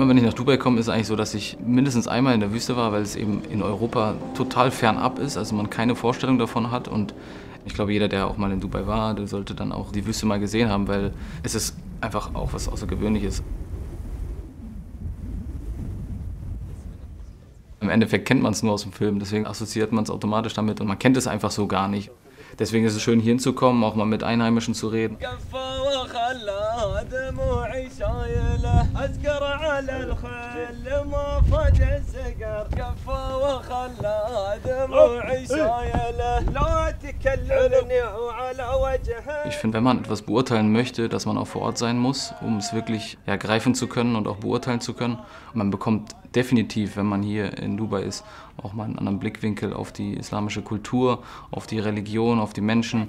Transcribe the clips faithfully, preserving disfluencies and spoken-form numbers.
Immer wenn ich nach Dubai komme, ist es eigentlich so, dass ich mindestens einmal in der Wüste war, weil es eben in Europa total fernab ist, also man keine Vorstellung davon hat. Und ich glaube, jeder, der auch mal in Dubai war, der sollte dann auch die Wüste mal gesehen haben, weil es ist einfach auch was Außergewöhnliches. Im Endeffekt kennt man es nur aus dem Film, deswegen assoziiert man es automatisch damit und man kennt es einfach so gar nicht. Deswegen ist es schön, hier hinzukommen, auch mal mit Einheimischen zu reden. Ich finde, wenn man etwas beurteilen möchte, dass man auch vor Ort sein muss, um es wirklich ja, greifen zu können und auch beurteilen zu können. Und man bekommt definitiv, wenn man hier in Dubai ist, auch mal einen anderen Blickwinkel auf die islamische Kultur, auf die Religion, auf die Menschen.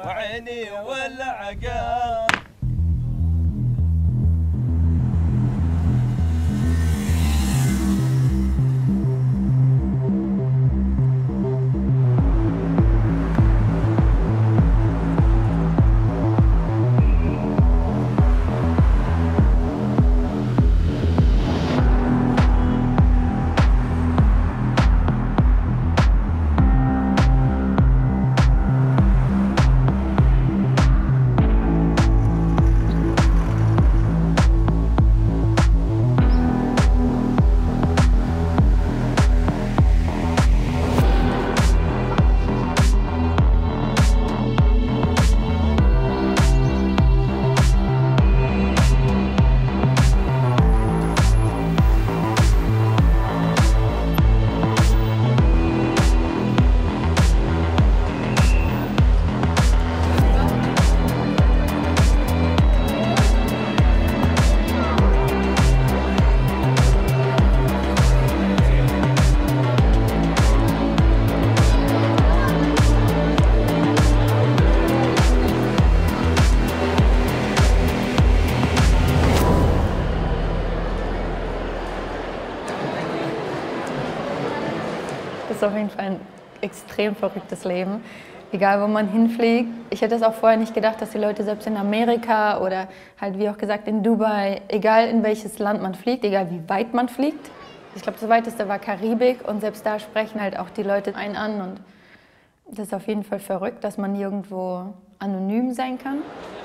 Das ist auf jeden Fall ein extrem verrücktes Leben, egal wo man hinfliegt. Ich hätte es auch vorher nicht gedacht, dass die Leute selbst in Amerika oder halt wie auch gesagt in Dubai, egal in welches Land man fliegt, egal wie weit man fliegt. Ich glaube, das weiteste war Karibik und selbst da sprechen halt auch die Leute einen an und das ist auf jeden Fall verrückt, dass man nirgendwo anonym sein kann.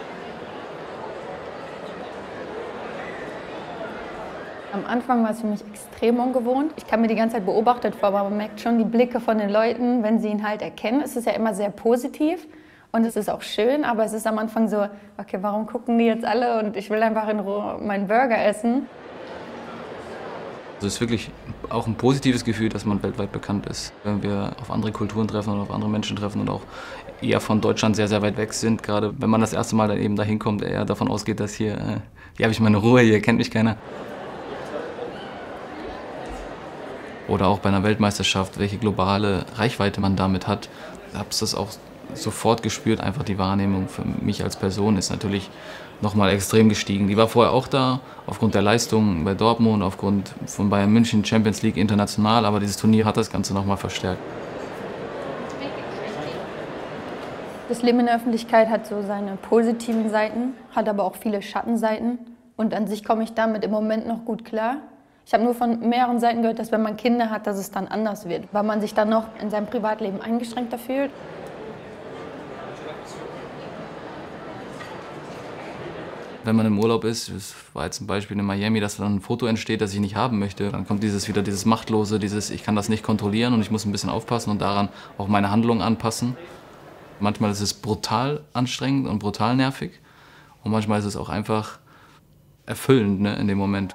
Am Anfang war es für mich extrem ungewohnt. Ich kam mir die ganze Zeit beobachtet vor, aber man merkt schon die Blicke von den Leuten, wenn sie ihn halt erkennen. Es ist ja immer sehr positiv und es ist auch schön, aber es ist am Anfang so, okay, warum gucken die jetzt alle und ich will einfach in Ruhe meinen Burger essen. Also es ist wirklich auch ein positives Gefühl, dass man weltweit bekannt ist. Wenn wir auf andere Kulturen treffen und auf andere Menschen treffen und auch eher von Deutschland sehr, sehr weit weg sind, gerade wenn man das erste Mal dann eben dahin kommt, eher davon ausgeht, dass hier, äh, hier habe ich meine Ruhe, hier kennt mich keiner. Oder auch bei einer Weltmeisterschaft, welche globale Reichweite man damit hat. Ich habe das auch sofort gespürt, einfach die Wahrnehmung für mich als Person ist natürlich nochmal extrem gestiegen. Die war vorher auch da, aufgrund der Leistung bei Dortmund, aufgrund von Bayern München, Champions League international, aber dieses Turnier hat das Ganze nochmal verstärkt. Das Leben in der Öffentlichkeit hat so seine positiven Seiten, hat aber auch viele Schattenseiten und an sich komme ich damit im Moment noch gut klar. Ich habe nur von mehreren Seiten gehört, dass wenn man Kinder hat, dass es dann anders wird, weil man sich dann noch in seinem Privatleben eingeschränkter fühlt. Wenn man im Urlaub ist, das war jetzt ein Beispiel in Miami, dass dann ein Foto entsteht, das ich nicht haben möchte, dann kommt dieses wieder dieses Machtlose, dieses ich kann das nicht kontrollieren und ich muss ein bisschen aufpassen und daran auch meine Handlungen anpassen. Manchmal ist es brutal anstrengend und brutal nervig und manchmal ist es auch einfach erfüllend, ne, in dem Moment.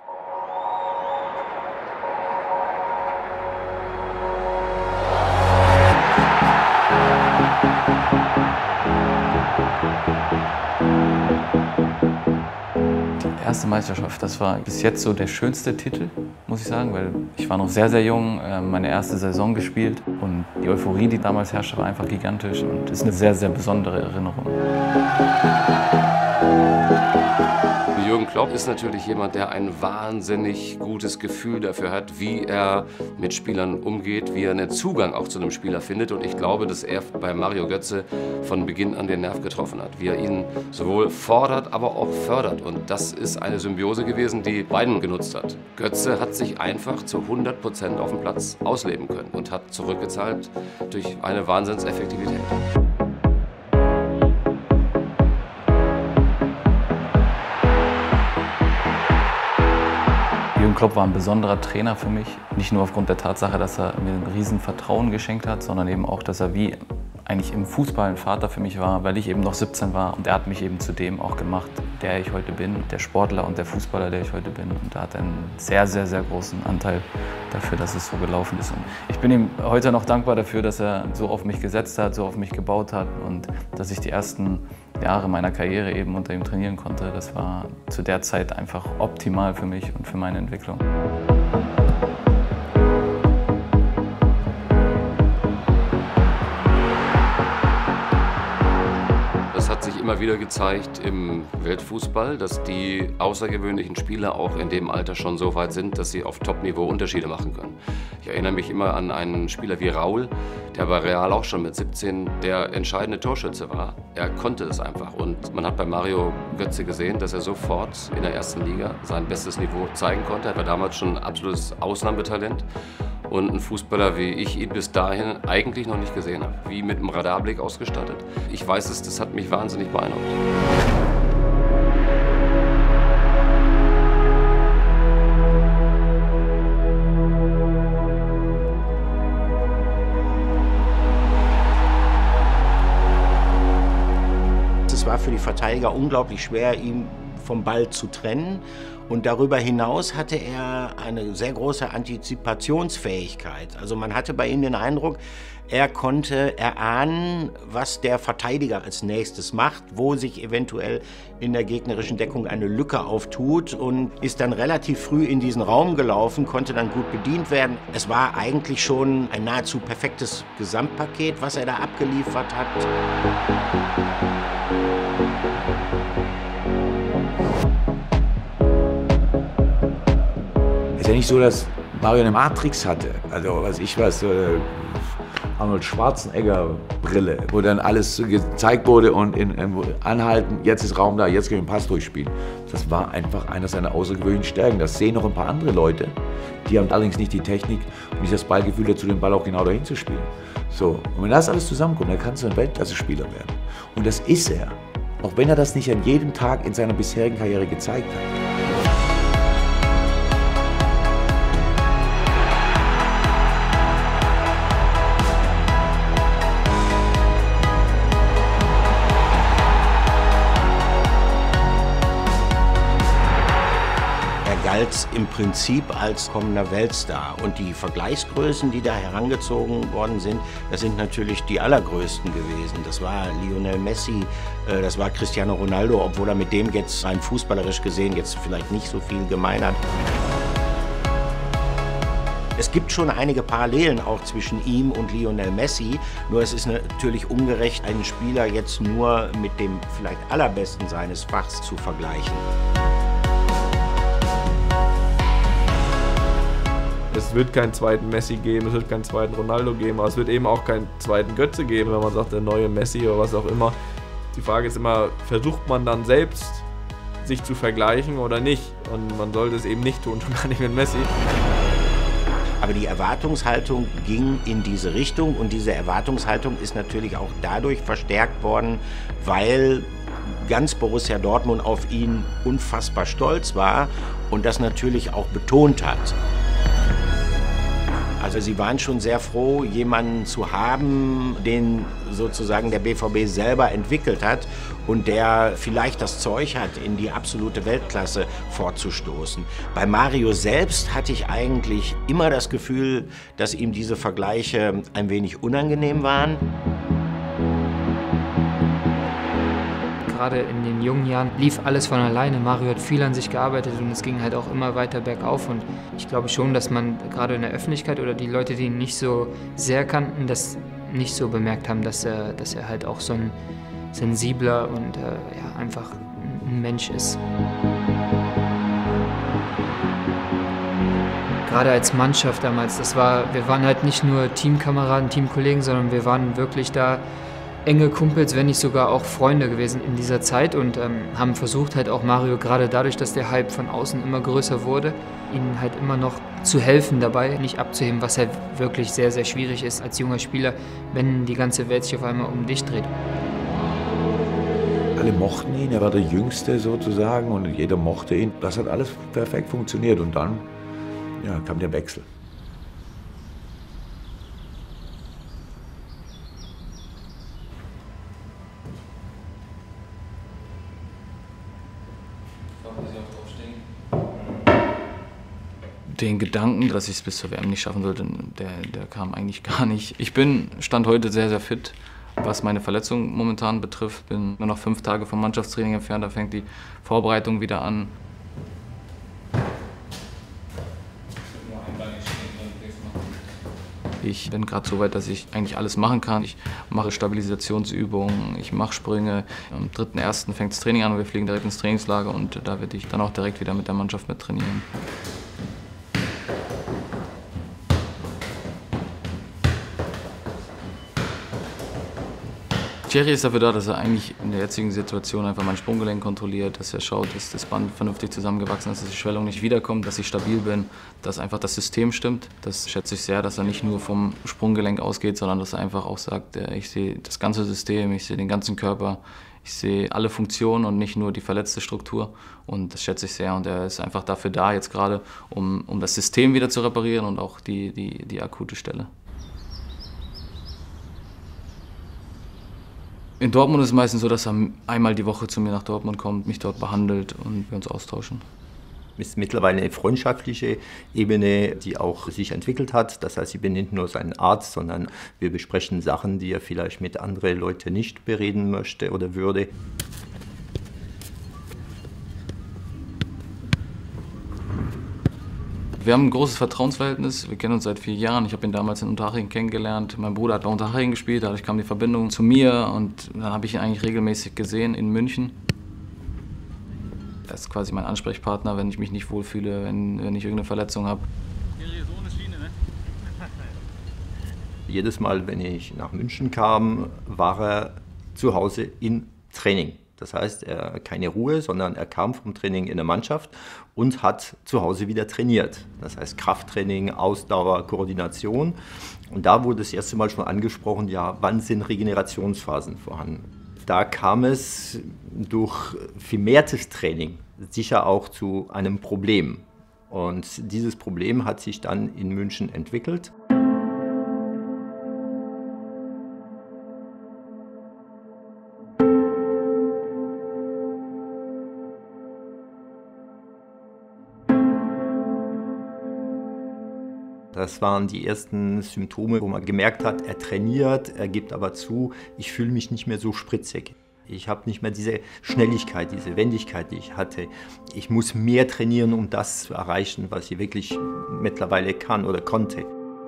Die erste Meisterschaft, das war bis jetzt so der schönste Titel, muss ich sagen, weil ich war noch sehr, sehr jung, meine erste Saison gespielt und die Euphorie, die damals herrschte, war einfach gigantisch und ist eine sehr, sehr besondere Erinnerung. Jürgen Klopp ist natürlich jemand, der ein wahnsinnig gutes Gefühl dafür hat, wie er mit Spielern umgeht, wie er einen Zugang auch zu einem Spieler findet. Und ich glaube, dass er bei Mario Götze von Beginn an den Nerv getroffen hat, wie er ihn sowohl fordert, aber auch fördert. Und das ist eine Symbiose gewesen, die beiden genutzt hat. Götze hat sich einfach zu hundert Prozent auf dem Platz ausleben können und hat zurückgezahlt durch eine Wahnsinnseffektivität. Jürgen Klopp war ein besonderer Trainer für mich. Nicht nur aufgrund der Tatsache, dass er mir ein riesen Vertrauen geschenkt hat, sondern eben auch, dass er wie eigentlich im Fußball ein Vater für mich war, weil ich eben noch siebzehn war. Und er hat mich eben zu dem auch gemacht, der ich heute bin, der Sportler und der Fußballer, der ich heute bin. Und da hat er einen sehr, sehr, sehr großen Anteil dafür, dass es so gelaufen ist. Und ich bin ihm heute noch dankbar dafür, dass er so auf mich gesetzt hat, so auf mich gebaut hat und dass ich die ersten Jahre meiner Karriere eben unter ihm trainieren konnte. Das war zu der Zeit einfach optimal für mich und für meine Entwicklung. Es hat sich immer wieder gezeigt im Weltfußball, dass die außergewöhnlichen Spieler auch in dem Alter schon so weit sind, dass sie auf Top-Niveau Unterschiede machen können. Ich erinnere mich immer an einen Spieler wie Raul, der bei Real auch schon mit siebzehn der entscheidende Torschütze war. Er konnte es einfach und man hat bei Mario Götze gesehen, dass er sofort in der ersten Liga sein bestes Niveau zeigen konnte. Er war damals schon ein absolutes Ausnahmetalent. Und ein Fußballer, wie ich ihn bis dahin eigentlich noch nicht gesehen habe. Wie mit einem Radarblick ausgestattet. Ich weiß es, das hat mich wahnsinnig beeindruckt. Es war für die Verteidiger unglaublich schwer, ihn vom Ball zu trennen. Und darüber hinaus hatte er eine sehr große Antizipationsfähigkeit. Also man hatte bei ihm den Eindruck, er konnte erahnen, was der Verteidiger als nächstes macht, wo sich eventuell in der gegnerischen Deckung eine Lücke auftut und ist dann relativ früh in diesen Raum gelaufen, konnte dann gut bedient werden. Es war eigentlich schon ein nahezu perfektes Gesamtpaket, was er da abgeliefert hat. Es ist ja nicht so, dass Mario eine Matrix hatte, also was ich was, äh, Arnold Schwarzenegger Brille, wo dann alles gezeigt wurde und in, in, anhalten, jetzt ist Raum da, jetzt können wir den Pass durchspielen. Das war einfach einer seiner außergewöhnlichen Stärken. Das sehen noch ein paar andere Leute, die haben allerdings nicht die Technik und nicht das Ballgefühl dazu, den Ball auch genau dahin zu spielen. So, und wenn das alles zusammenkommt, dann kannst du ein Weltklasse-Spieler werden. Und das ist er, auch wenn er das nicht an jedem Tag in seiner bisherigen Karriere gezeigt hat. Galt im Prinzip als kommender Weltstar. Und die Vergleichsgrößen, die da herangezogen worden sind, das sind natürlich die allergrößten gewesen. Das war Lionel Messi, das war Cristiano Ronaldo, obwohl er mit dem jetzt rein fußballerisch gesehen jetzt vielleicht nicht so viel gemein hat. Es gibt schon einige Parallelen auch zwischen ihm und Lionel Messi, nur es ist natürlich ungerecht, einen Spieler jetzt nur mit dem vielleicht allerbesten seines Fachs zu vergleichen. Es wird keinen zweiten Messi geben, es wird keinen zweiten Ronaldo geben, aber es wird eben auch keinen zweiten Götze geben, wenn man sagt, der neue Messi oder was auch immer. Die Frage ist immer, versucht man dann selbst, sich zu vergleichen oder nicht? Und man sollte es eben nicht tun, schon gar nicht mit Messi. Aber die Erwartungshaltung ging in diese Richtung und diese Erwartungshaltung ist natürlich auch dadurch verstärkt worden, weil ganz Borussia Dortmund auf ihn unfassbar stolz war und das natürlich auch betont hat. Also sie waren schon sehr froh, jemanden zu haben, den sozusagen der B V B selber entwickelt hat und der vielleicht das Zeug hat, in die absolute Weltklasse vorzustoßen. Bei Mario selbst hatte ich eigentlich immer das Gefühl, dass ihm diese Vergleiche ein wenig unangenehm waren. Gerade in den jungen Jahren lief alles von alleine. Mario hat viel an sich gearbeitet und es ging halt auch immer weiter bergauf. Und ich glaube schon, dass man gerade in der Öffentlichkeit oder die Leute, die ihn nicht so sehr kannten, das nicht so bemerkt haben, dass er, dass er halt auch so ein sensibler und äh, ja, einfach ein Mensch ist. gerade als Mannschaft damals, das war, wir waren halt nicht nur Teamkameraden, Teamkollegen, sondern wir waren wirklich da enge Kumpels, wenn nicht sogar auch Freunde gewesen in dieser Zeit und ähm, haben versucht halt auch Mario, gerade dadurch, dass der Hype von außen immer größer wurde, ihnen halt immer noch zu helfen dabei, nicht abzuheben, was halt wirklich sehr, sehr schwierig ist als junger Spieler, wenn die ganze Welt sich auf einmal um dich dreht. Alle mochten ihn, er war der Jüngste sozusagen und jeder mochte ihn. Das hat alles perfekt funktioniert und dann ja, kam der Wechsel. Den Gedanken, dass ich es bis zur W M nicht schaffen sollte, der, der kam eigentlich gar nicht. Ich bin, stand heute sehr, sehr fit, was meine Verletzung momentan betrifft. Bin nur noch fünf Tage vom Mannschaftstraining entfernt, da fängt die Vorbereitung wieder an. Ich bin gerade so weit, dass ich eigentlich alles machen kann. Ich mache Stabilisationsübungen, ich mache Sprünge. Am dritten ersten fängt das Training an und wir fliegen direkt ins Trainingslager und da werde ich dann auch direkt wieder mit der Mannschaft mit trainieren. Thierry ist dafür da, dass er eigentlich in der jetzigen Situation einfach mein Sprunggelenk kontrolliert, dass er schaut, dass das Band vernünftig zusammengewachsen ist, dass die Schwellung nicht wiederkommt, dass ich stabil bin, dass einfach das System stimmt. Das schätze ich sehr, dass er nicht nur vom Sprunggelenk ausgeht, sondern dass er einfach auch sagt, ich sehe das ganze System, ich sehe den ganzen Körper, ich sehe alle Funktionen und nicht nur die verletzte Struktur. Und das schätze ich sehr und er ist einfach dafür da jetzt gerade, um, um das System wieder zu reparieren und auch die, die, die akute Stelle. In Dortmund ist es meistens so, dass er einmal die Woche zu mir nach Dortmund kommt, mich dort behandelt und wir uns austauschen. Es ist mittlerweile eine freundschaftliche Ebene, die auch sich entwickelt hat. Das heißt, ich bin nicht nur sein Arzt, sondern wir besprechen Sachen, die er vielleicht mit anderen Leuten nicht bereden möchte oder würde. Wir haben ein großes Vertrauensverhältnis, wir kennen uns seit vier Jahren. Ich habe ihn damals in Unterhaching kennengelernt. Mein Bruder hat bei Unterhaching gespielt, dadurch kam die Verbindung zu mir und dann habe ich ihn eigentlich regelmäßig gesehen in München. Er ist quasi mein Ansprechpartner, wenn ich mich nicht wohlfühle, wenn, wenn ich irgendeine Verletzung habe. Jedes Mal, wenn ich nach München kam, war er zu Hause im Training. Das heißt, er keine Ruhe, sondern er kam vom Training in der Mannschaft und hat zu Hause wieder trainiert. Das heißt Krafttraining, Ausdauer, Koordination. Und da wurde das erste Mal schon angesprochen, ja, wann sind Regenerationsphasen vorhanden? Da kam es durch vermehrtes Training sicher auch zu einem Problem. Und dieses Problem hat sich dann in München entwickelt. Das waren die ersten Symptome, wo man gemerkt hat, er trainiert, er gibt aber zu, ich fühle mich nicht mehr so spritzig. Ich habe nicht mehr diese Schnelligkeit, diese Wendigkeit, die ich hatte. Ich muss mehr trainieren, um das zu erreichen, was ich wirklich mittlerweile kann oder konnte.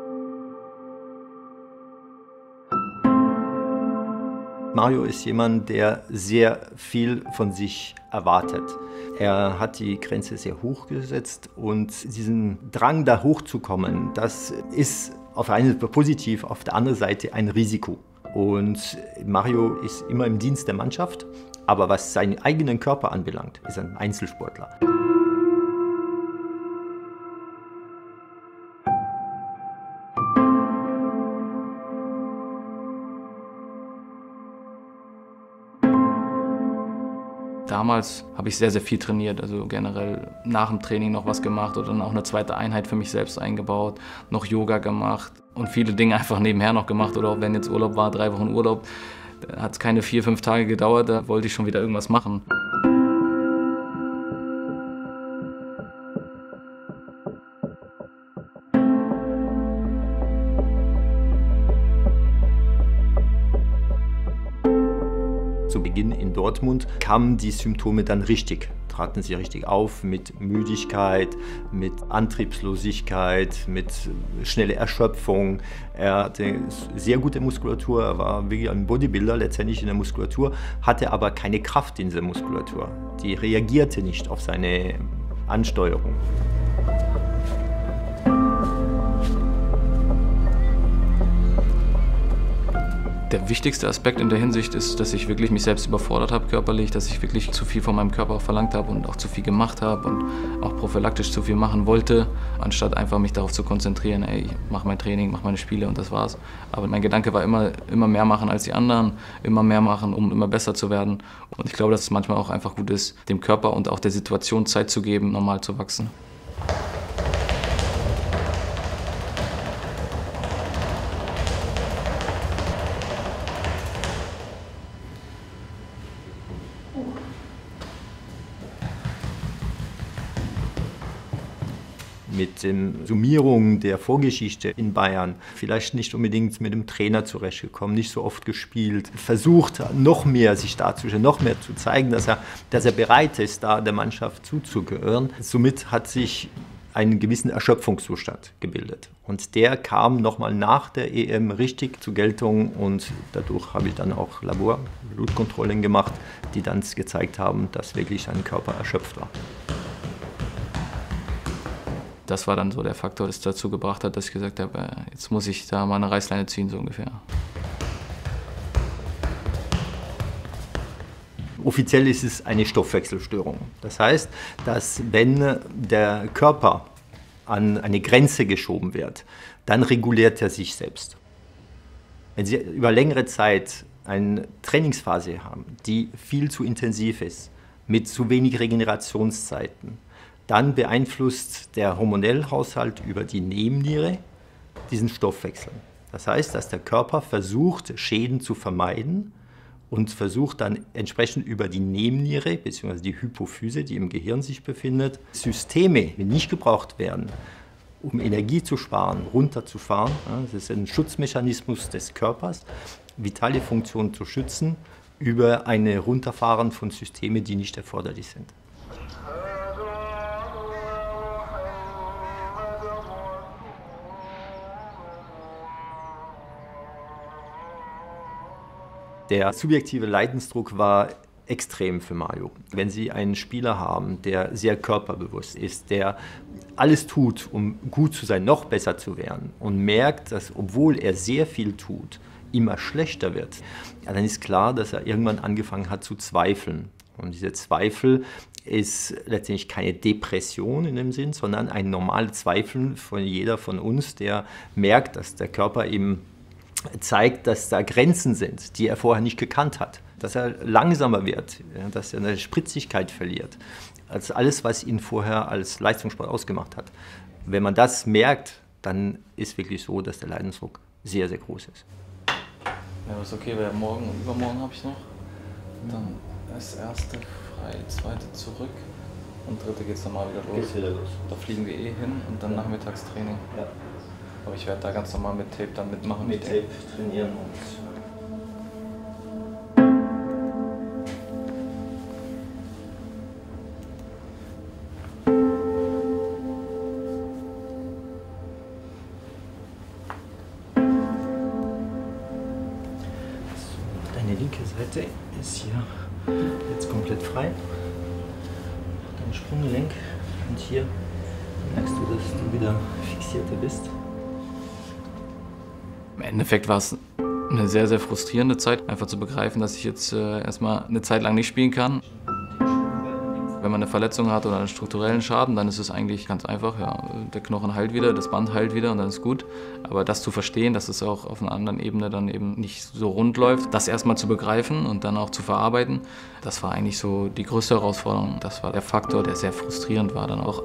Mario ist jemand, der sehr viel von sich erwartet. Er hat die Grenze sehr hoch gesetzt und diesen Drang, da hochzukommen, das ist auf der einen Seite positiv, auf der anderen Seite ein Risiko. Und Mario ist immer im Dienst der Mannschaft, aber was seinen eigenen Körper anbelangt, ist er ein Einzelsportler. Damals habe ich sehr, sehr viel trainiert, also generell nach dem Training noch was gemacht oder dann auch eine zweite Einheit für mich selbst eingebaut, noch Yoga gemacht und viele Dinge einfach nebenher noch gemacht oder auch wenn jetzt Urlaub war, drei Wochen Urlaub, hat es keine vier, fünf Tage gedauert, da wollte ich schon wieder irgendwas machen. Zu Beginn in Dortmund kamen die Symptome dann richtig, traten sie richtig auf mit Müdigkeit, mit Antriebslosigkeit, mit schneller Erschöpfung. Er hatte sehr gute Muskulatur, er war wirklich ein Bodybuilder letztendlich in der Muskulatur, hatte aber keine Kraft in der Muskulatur. Die reagierte nicht auf seine Ansteuerung. Der wichtigste Aspekt in der Hinsicht ist, dass ich wirklich mich selbst überfordert habe körperlich, dass ich wirklich zu viel von meinem Körper auch verlangt habe und auch zu viel gemacht habe und auch prophylaktisch zu viel machen wollte, anstatt einfach mich darauf zu konzentrieren, ey, ich mache mein Training, mache meine Spiele und das war's. Aber mein Gedanke war immer, immer mehr machen als die anderen, immer mehr machen, um immer besser zu werden. Und ich glaube, dass es manchmal auch einfach gut ist, dem Körper und auch der Situation Zeit zu geben, normal zu wachsen. Mit den Summierungen der Vorgeschichte in Bayern, vielleicht nicht unbedingt mit dem Trainer zurechtgekommen, nicht so oft gespielt, versucht noch mehr sich darzustellen, noch mehr zu zeigen, dass er, dass er bereit ist, da der Mannschaft zuzugehören. Somit hat sich einen gewissen Erschöpfungszustand gebildet. Und der kam nochmal nach der E M richtig zur Geltung und dadurch habe ich dann auch Labor-Blutkontrollen gemacht, die dann gezeigt haben, dass wirklich sein Körper erschöpft war. Das war dann so der Faktor, das dazu gebracht hat, dass ich gesagt habe, jetzt muss ich da mal eine Reißleine ziehen, so ungefähr. Offiziell ist es eine Stoffwechselstörung. Das heißt, dass wenn der Körper an eine Grenze geschoben wird, dann reguliert er sich selbst. Wenn Sie über längere Zeit eine Trainingsphase haben, die viel zu intensiv ist, mit zu wenig Regenerationszeiten, dann beeinflusst der Hormonellhaushalt über die Nebenniere diesen Stoffwechsel. Das heißt, dass der Körper versucht, Schäden zu vermeiden und versucht dann entsprechend über die Nebenniere bzw. die Hypophyse, die im Gehirn sich befindet, Systeme, die nicht gebraucht werden, um Energie zu sparen, runterzufahren. Das ist ein Schutzmechanismus des Körpers, vitale Funktionen zu schützen, über ein Runterfahren von Systemen, die nicht erforderlich sind. Der subjektive Leidensdruck war extrem für Mario. Wenn Sie einen Spieler haben, der sehr körperbewusst ist, der alles tut, um gut zu sein, noch besser zu werden und merkt, dass, obwohl er sehr viel tut, immer schlechter wird, ja, dann ist klar, dass er irgendwann angefangen hat zu zweifeln. Und diese Zweifel ist letztendlich keine Depression in dem Sinn, sondern ein normales Zweifeln von jeder von uns, der merkt, dass der Körper eben zeigt, dass da Grenzen sind, die er vorher nicht gekannt hat. Dass er langsamer wird, dass er eine Spritzigkeit verliert, als alles, was ihn vorher als Leistungssport ausgemacht hat. Wenn man das merkt, dann ist wirklich so, dass der Leidensdruck sehr, sehr groß ist. Ja, ist okay, weil morgen und übermorgen habe ich noch. Dann das erste frei, zweite zurück und dritte geht es dann mal wieder los. Geht's wieder los. Da fliegen wir eh hin und dann Nachmittagstraining. Ja. Aber ich werde da ganz normal mit Tape dann mitmachen. Mit Tape trainieren und deine linke Seite ist hier jetzt komplett frei. Dein Sprunggelenk und hier merkst du, dass du wieder fixierter bist. Im Endeffekt war es eine sehr, sehr frustrierende Zeit, einfach zu begreifen, dass ich jetzt äh, erstmal eine Zeit lang nicht spielen kann. Wenn man eine Verletzung hat oder einen strukturellen Schaden, dann ist es eigentlich ganz einfach, ja, der Knochen heilt wieder, das Band heilt wieder und dann ist gut. Aber das zu verstehen, dass es auch auf einer anderen Ebene dann eben nicht so rund läuft, das erstmal zu begreifen und dann auch zu verarbeiten, das war eigentlich so die größte Herausforderung. Das war der Faktor, der sehr frustrierend war dann auch.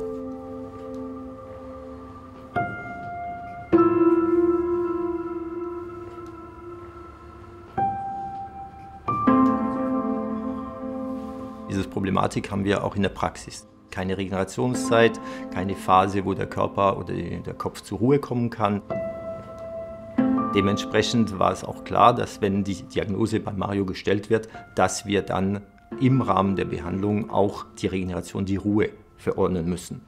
Diese Problematik haben wir auch in der Praxis. Keine Regenerationszeit, keine Phase, wo der Körper oder der Kopf zur Ruhe kommen kann. Dementsprechend war es auch klar, dass wenn die Diagnose bei Mario gestellt wird, dass wir dann im Rahmen der Behandlung auch die Regeneration, die Ruhe verordnen müssen.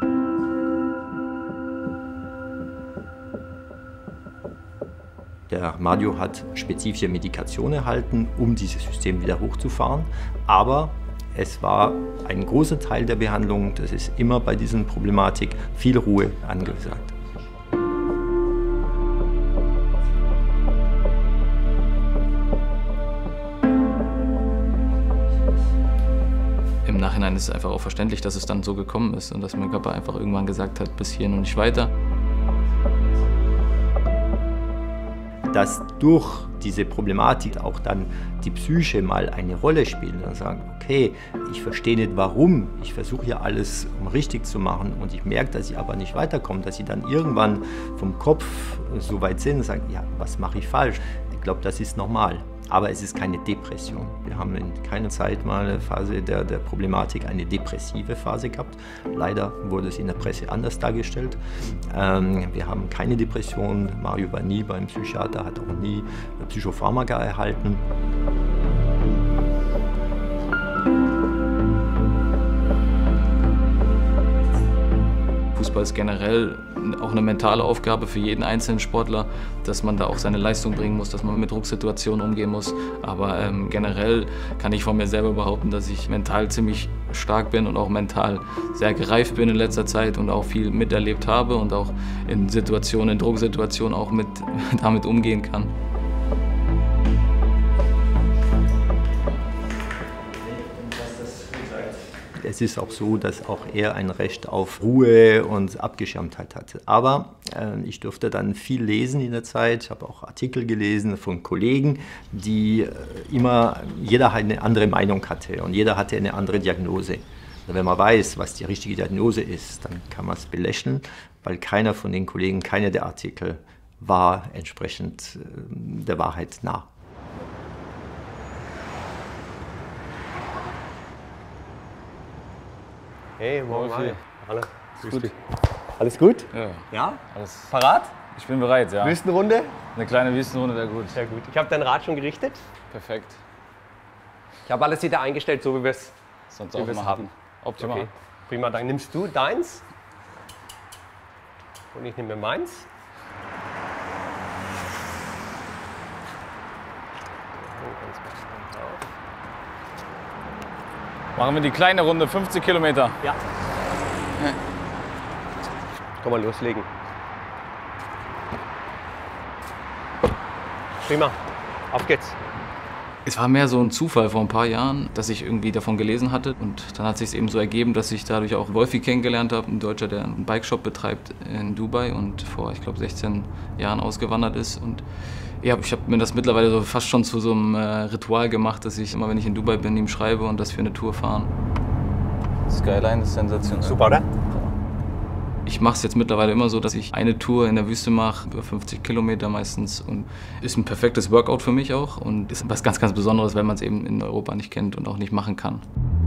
Der Mario hat spezifische Medikation erhalten, um dieses System wieder hochzufahren, aber es war ein großer Teil der Behandlung, das ist immer bei dieser Problematik, viel Ruhe angesagt. Nachhinein ist es einfach auch verständlich, dass es dann so gekommen ist und dass mein Körper einfach irgendwann gesagt hat, bis hierhin und nicht weiter. Dass durch diese Problematik auch dann die Psyche mal eine Rolle spielt und sagen, okay, ich verstehe nicht warum, ich versuche hier alles um richtig zu machen und ich merke, dass ich aber nicht weiterkomme, dass sie dann irgendwann vom Kopf so weit sind und sagen, ja, was mache ich falsch? Ich glaube, das ist normal. Aber es ist keine Depression. Wir haben in keiner Zeit mal eine Phase der, der Problematik, eine depressive Phase gehabt. Leider wurde es in der Presse anders dargestellt. Ähm, wir haben keine Depression. Mario war nie beim Psychiater, hat auch nie Psychopharmaka erhalten. Fußball ist generell auch eine mentale Aufgabe für jeden einzelnen Sportler, dass man da auch seine Leistung bringen muss, dass man mit Drucksituationen umgehen muss. Aber ähm, generell kann ich von mir selber behaupten, dass ich mental ziemlich stark bin und auch mental sehr gereift bin in letzter Zeit und auch viel miterlebt habe und auch in Situationen, in Drucksituationen auch mit, damit umgehen kann. Es ist auch so, dass auch er ein Recht auf Ruhe und Abgeschirmtheit hatte. Aber äh, ich durfte dann viel lesen in der Zeit. Ich habe auch Artikel gelesen von Kollegen, die äh, immer, jeder eine andere Meinung hatte und jeder hatte eine andere Diagnose. Wenn man weiß, was die richtige Diagnose ist, dann kann man es belächeln, weil keiner von den Kollegen, keiner der Artikel war entsprechend äh, der Wahrheit nah. Hey, morgen Hallo. Hallo. Grüß gut. Dich. Alles gut? Ja. Ja? Alles. Parat? Ich bin bereit, ja. Wüstenrunde? Eine kleine Wüstenrunde wäre gut. Sehr gut. Ich habe dein Rad schon gerichtet. Perfekt. Ich habe alles wieder eingestellt, so wie wir es Sonst auch immer haben. Optimal. Okay. Prima, dann nimmst du deins und ich nehme meins. Machen wir die kleine Runde, fünfzig Kilometer. Ja. Komm mal loslegen. Prima, auf geht's. Es war mehr so ein Zufall vor ein paar Jahren, dass ich irgendwie davon gelesen hatte. Und dann hat sich es eben so ergeben, dass ich dadurch auch Wolfi kennengelernt habe, ein Deutscher, der einen Bikeshop betreibt in Dubai und vor, ich glaube, sechzehn Jahren ausgewandert ist. Und ja, ich habe mir das mittlerweile so fast schon zu so einem äh, Ritual gemacht, dass ich immer, wenn ich in Dubai bin, ihm schreibe und dass wir eine Tour fahren. Skyline ist sensationell. Super, oder? Ich mache es jetzt mittlerweile immer so, dass ich eine Tour in der Wüste mache, über fünfzig Kilometer meistens. Und ist ein perfektes Workout für mich auch und ist was ganz, ganz Besonderes, weil man es eben in Europa nicht kennt und auch nicht machen kann.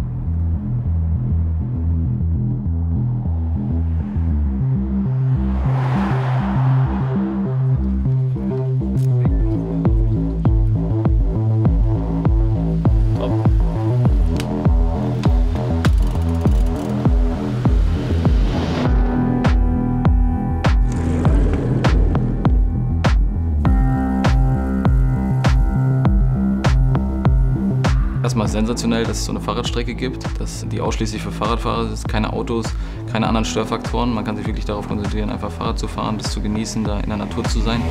Erstmal sensationell, dass es so eine Fahrradstrecke gibt, dass die ausschließlich für Fahrradfahrer ist, keine Autos, keine anderen Störfaktoren. Man kann sich wirklich darauf konzentrieren, einfach Fahrrad zu fahren, das zu genießen, da in der Natur zu sein.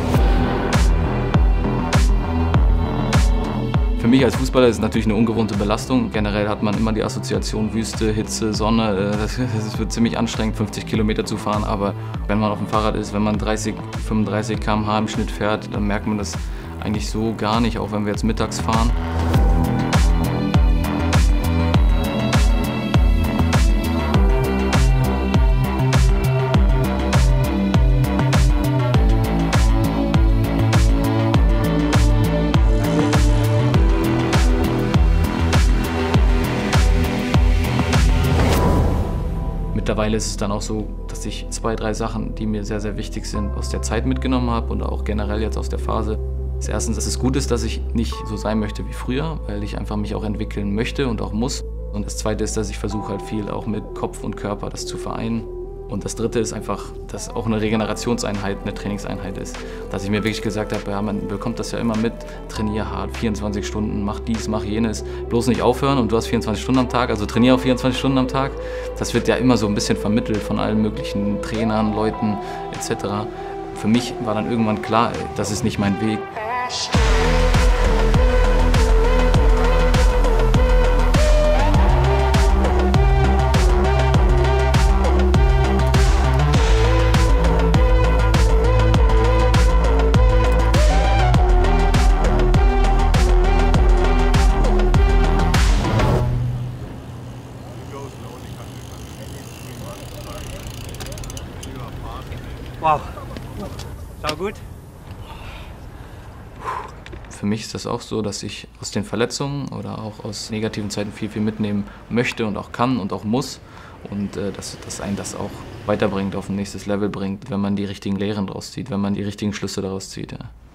Für mich als Fußballer ist es natürlich eine ungewohnte Belastung. Generell hat man immer die Assoziation Wüste, Hitze, Sonne. Es wird ziemlich anstrengend, fünfzig Kilometer zu fahren. Aber wenn man auf dem Fahrrad ist, wenn man dreißig, fünfunddreißig Kilometer pro Stunde im Schnitt fährt, dann merkt man das eigentlich so gar nicht, auch wenn wir jetzt mittags fahren. Mittlerweile ist es dann auch so, dass ich zwei, drei Sachen, die mir sehr, sehr wichtig sind, aus der Zeit mitgenommen habe und auch generell jetzt aus der Phase. Das erste, dass es gut ist, dass ich nicht so sein möchte wie früher, weil ich einfach mich auch entwickeln möchte und auch muss. Und das zweite ist, dass ich versuche halt viel auch mit Kopf und Körper das zu vereinen. Und das dritte ist einfach, dass auch eine Regenerationseinheit eine Trainingseinheit ist. Dass ich mir wirklich gesagt habe, ja, man bekommt das ja immer mit, trainier hart, vierundzwanzig Stunden, mach dies, mach jenes, bloß nicht aufhören und du hast vierundzwanzig Stunden am Tag, also trainier auch vierundzwanzig Stunden am Tag. Das wird ja immer so ein bisschen vermittelt von allen möglichen Trainern, Leuten et cetera. Für mich war dann irgendwann klar, das ist nicht mein Weg. gut? Für mich ist das auch so, dass ich aus den Verletzungen oder auch aus negativen Zeiten viel, viel mitnehmen möchte und auch kann und auch muss. Und äh, dass, dass einen das auch weiterbringt, auf ein nächstes Level bringt, wenn man die richtigen Lehren daraus zieht, wenn man die richtigen Schlüsse daraus zieht. Ja.